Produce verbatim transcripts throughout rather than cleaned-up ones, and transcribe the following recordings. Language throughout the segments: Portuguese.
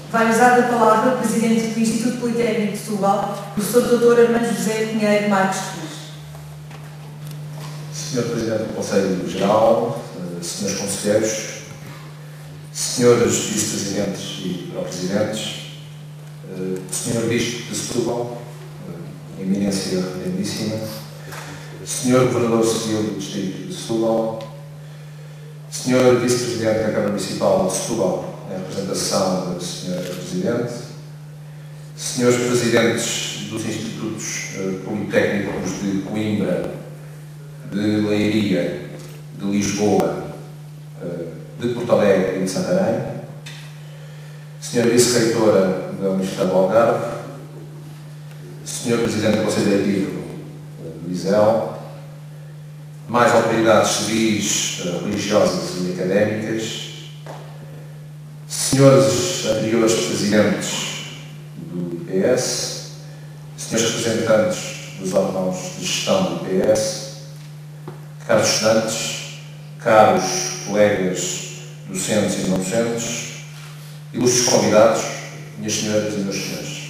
Vai usar a palavra o Presidente do Instituto Politécnico de Setúbal, professor doutor Armando José Pinheiro Marques Cruz. senhor Presidente do Conselho Geral, senhores Conselheiros, senhores Vice-Presidentes e Pró-Presidentes, senhor Bispo de Setúbal, Eminência Reverendíssima, senhor Governador Civil do Distrito de Setúbal, senhor Vice-Presidente da Câmara Municipal de Setúbal, em representação da senhora Presidente, senhores Presidentes dos Institutos Politécnicos de Coimbra, de Leiria, de Lisboa, de Porto Alegre e de Santarém, senhora Vice-Reitora da Universidade do Algarve, senhor Presidente do Conselho Diretivo do I S E L, mais autoridades civis, religiosas e académicas, senhores anteriores Presidentes do I P S, senhores representantes dos órgãos de gestão do I P S, caros estudantes, caros colegas docentes e não docentes, ilustres convidados, minhas senhoras e meus senhores.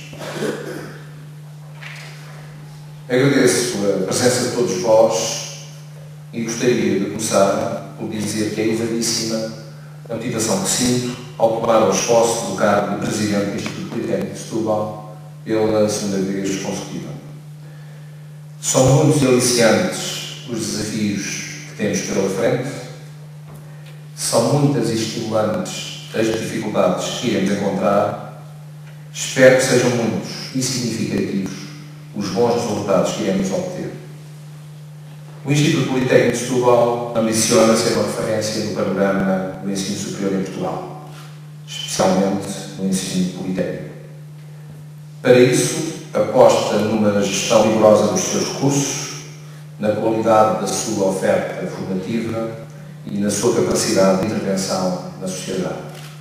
Agradeço a presença de todos vós e gostaria de começar por dizer que é elevadíssima a motivação que sinto ao tomar as posses do cargo de Presidente do Instituto Politécnico de Setúbal pela segunda vez consecutiva. São muitos e aliciantes os desafios que temos pela frente, são muitas e estimulantes as dificuldades que iremos encontrar. Espero que sejam muitos e significativos os bons resultados que iremos obter. O Instituto Politécnico de Setúbal ambiciona ser uma referência no panorama do ensino superior em Portugal, especialmente no ensino politécnico. Para isso, aposta numa gestão rigorosa dos seus recursos, na qualidade da sua oferta formativa e na sua capacidade de intervenção na sociedade.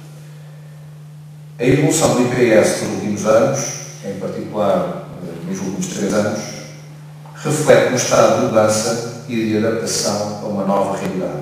A evolução do I P S nos últimos anos, em particular nos últimos três anos, reflete um estado de mudança e de adaptação a uma nova realidade.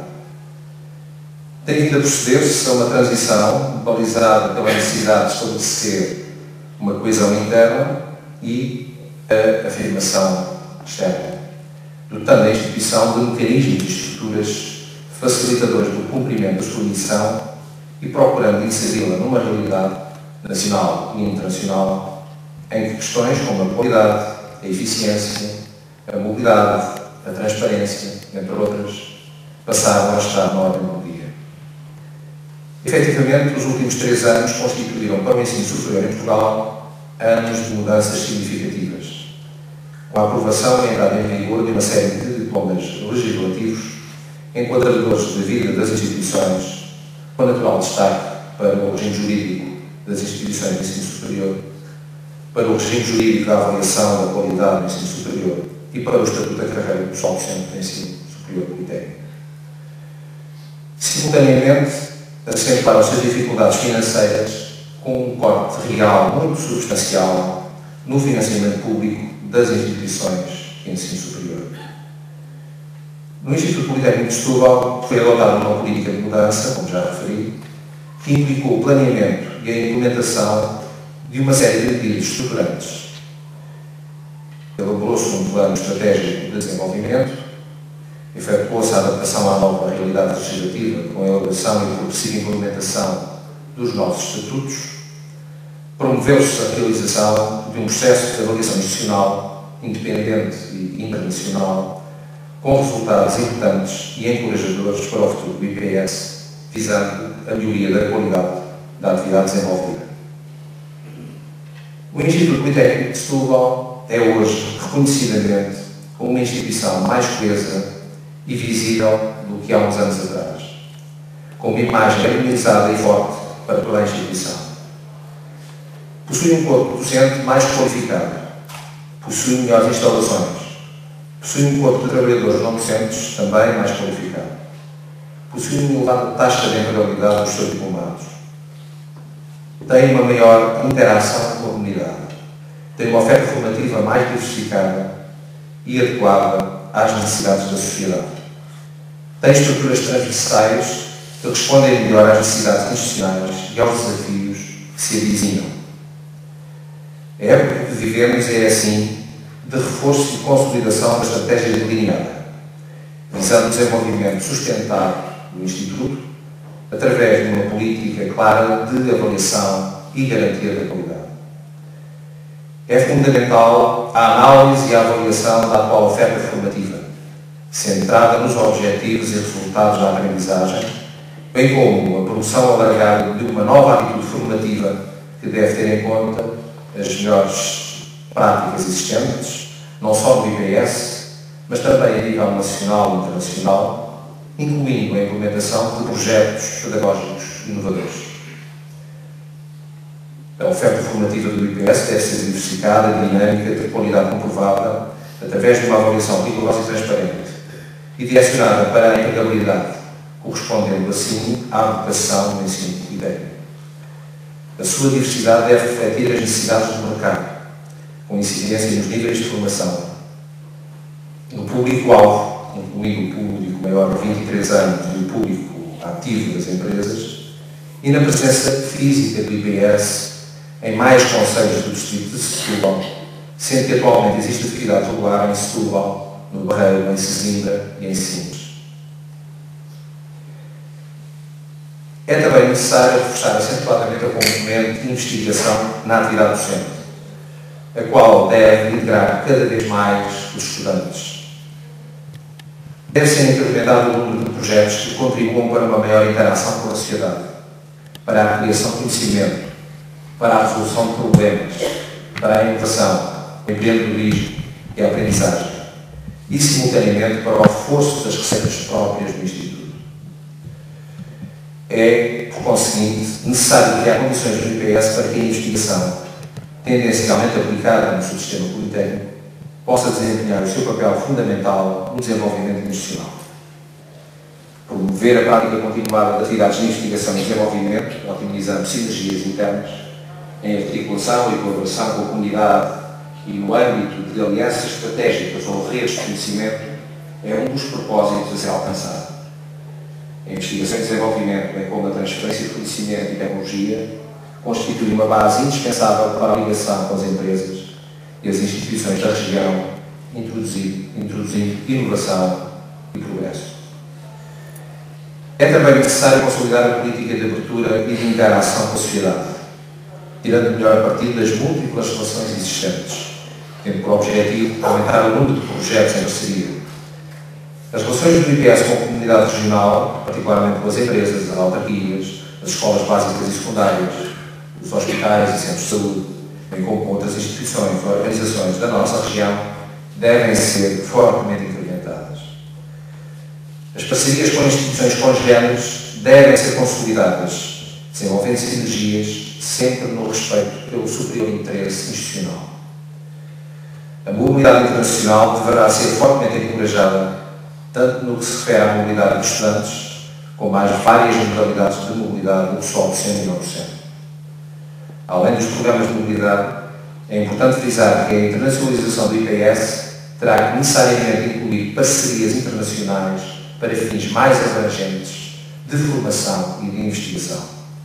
Tem vindo a proceder-se a uma transição balizada pela necessidade de estabelecer uma coesão interna e a afirmação externa, dotando a instituição de mecanismos e estruturas facilitadores do cumprimento da sua missão e procurando inseri-la numa realidade nacional e internacional em que questões como a qualidade, a eficiência, a mobilidade, a transparência, entre outras, passaram a estar na ordem do dia. Efetivamente, os últimos três anos constituíram para o ensino superior em Portugal anos de mudanças significativas, com a aprovação e a entrada em vigor de uma série de diplomas legislativos enquadradores da vida das instituições, com natural destaque para o regime jurídico das instituições de ensino superior, para o regime jurídico da avaliação da qualidade do ensino superior e para o Estatuto da Carreira do Pessoal Docente do Ensino Superior Politécnico. Simultaneamente, acentuaram-se as dificuldades financeiras com um corte real muito substancial no financiamento público das instituições de ensino superior. No Instituto Politécnico de Setúbal foi adotada uma política de mudança, como já referi, que implicou o planeamento e a implementação de uma série de medidas estruturantes. Elaborou-se um plano estratégico de desenvolvimento, efetuou-se a adaptação à nova realidade legislativa com a elaboração e progressiva implementação dos novos estatutos, promoveu-se a realização de um processo de avaliação institucional independente e internacional com resultados importantes e encorajadores para o futuro do I P S, visando a melhoria da qualidade da atividade desenvolvida. O Instituto Politécnico de Setúbal é hoje, reconhecidamente, uma instituição mais coesa e visível do que há uns anos atrás, com uma imagem harmonizada e forte para toda a instituição. Possui um corpo docente mais qualificado, possui melhores instalações, possui um corpo de trabalhadores não docentes também mais qualificado, possui uma elevada taxa de empregabilidade dos seus diplomados, tem uma maior interação com a comunidade, tem uma oferta formativa mais diversificada e adequada às necessidades da sociedade, tem estruturas transversais que respondem melhor às necessidades institucionais e aos desafios que se avizinham. A época que vivemos é, assim, de reforço e consolidação da estratégia delineada, visando o desenvolvimento sustentado do Instituto através de uma política clara de avaliação e garantia da qualidade. É fundamental a análise e a avaliação da atual oferta formativa, centrada nos objetivos e resultados da aprendizagem, bem como a promoção alargada de uma nova atitude formativa que deve ter em conta as melhores práticas existentes, não só no I P S, mas também a nível nacional e internacional, incluindo a implementação de projetos pedagógicos inovadores. A oferta formativa do I P S deve ser diversificada, dinâmica, de qualidade comprovada, através de uma avaliação rigorosa e transparente, e direcionada para a empregabilidade, correspondendo assim à vocação do ensino e técnico. A sua diversidade deve refletir as necessidades do mercado, com incidência nos níveis de formação, no público-alvo, incluindo o público maior de vinte e três anos e o público ativo das empresas, e na presença física do I P S em mais concelhos do distrito de Setúbal, sendo que atualmente existe atividade regular em Setúbal, no Barreiro, em Sesimbra e em Sines. É também necessário reforçar acentuadamente a componente de investigação na atividade docente, a qual deve integrar cada vez mais os estudantes. Deve ser incrementado o número de projetos que contribuam para uma maior interação com a sociedade, para a criação de conhecimento, para a resolução de problemas, para a inovação, o empreendedorismo e a aprendizagem, e simultaneamente para o reforço das receitas próprias do Instituto. É, por conseguinte, necessário criar condições no I P S para que a investigação, tendencialmente aplicada no seu sistema politécnico, possa desempenhar o seu papel fundamental no desenvolvimento institucional. Promover a prática continuada de atividades de investigação e desenvolvimento, otimizando sinergias internas, em articulação e colaboração com a comunidade e no âmbito de alianças estratégicas ou redes de conhecimento, é um dos propósitos a ser alcançado. A investigação e desenvolvimento, bem como a transferência de conhecimento e tecnologia, constitui uma base indispensável para a ligação com as empresas e as instituições da região, introduzindo, introduzindo inovação e progresso. É também necessário consolidar a política de abertura e de interação com a sociedade, tirando melhor partido das múltiplas relações existentes, tendo por objetivo aumentar o número de projetos em parceria. As relações do I P S com a comunidade regional, particularmente com as empresas, as autarquias, as escolas básicas e secundárias, os hospitais e centros de saúde, bem como com outras instituições ou organizações da nossa região, devem ser fortemente incrementadas. As parcerias com instituições congêneres devem ser consolidadas, desenvolvendo sinergias, sempre no respeito pelo superior interesse institucional. A mobilidade internacional deverá ser fortemente encorajada, tanto no que se refere à mobilidade dos estudantes, como às várias modalidades de mobilidade do pessoal docente e não docente. Além dos programas de mobilidade, é importante frisar que a internacionalização do I P S terá que necessariamente incluir parcerias internacionais para fins mais abrangentes de formação e de investigação.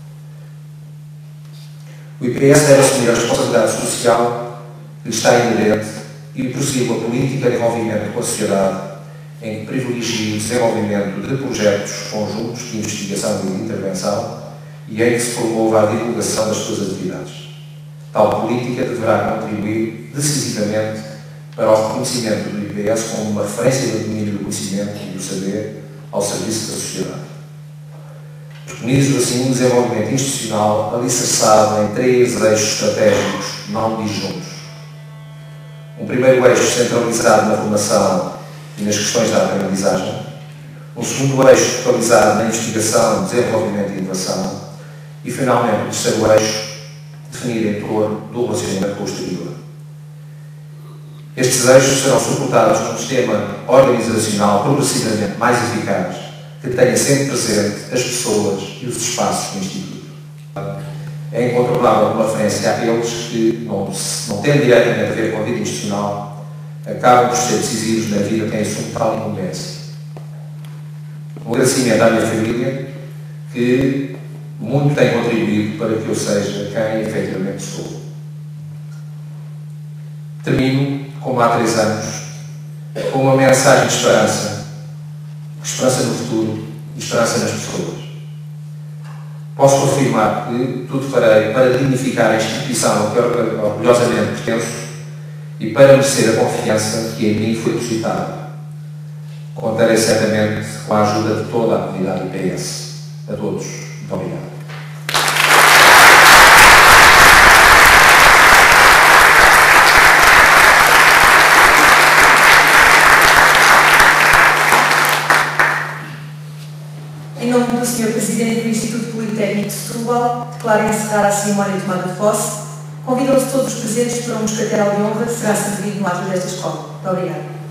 O I P S deve assumir a responsabilidade social que lhe está inerente e prosseguir a política de envolvimento com a sociedade em que privilegie o desenvolvimento de projetos conjuntos de investigação e de intervenção e em que se promova a divulgação das suas atividades. Tal política deverá contribuir decisivamente para o reconhecimento do I P S como uma referência do domínio do conhecimento e do saber ao serviço da sociedade. Preconizo assim um desenvolvimento institucional alicerçado em três eixos estratégicos não disjuntos. Um primeiro eixo centralizado na formação e nas questões da aprendizagem, um segundo eixo focalizado na investigação, desenvolvimento e inovação e, finalmente, o terceiro eixo definido em torno do relacionamento com o exterior. Estes eixos serão suportados num sistema organizacional progressivamente mais eficaz, que tenha sempre presente as pessoas e os espaços do Instituto. É incontornável uma referência àqueles que, não, não tendo diretamente a ver com a vida institucional, acabam por ser decisivos na vida de quem assume tal incumbência. Um agradecimento à minha família, que muito tem contribuído para que eu seja quem efetivamente sou. Termino, como há três anos, com uma mensagem de esperança. Esperança no futuro e esperança nas pessoas. Posso confirmar que tudo farei para dignificar a instituição a que orgulhosamente pertenço e para merecer a confiança que em mim foi depositada. Contarei certamente com a ajuda de toda a comunidade I P S. A todos, muito obrigado. Em nome do senhor Presidente do Instituto Politécnico de Setúbal, declaro encerrada a cerimónia de tomada de posse. Convidam-se todos os presentes para um moscatel de honra que será servido no ato desta escola. Muito obrigada.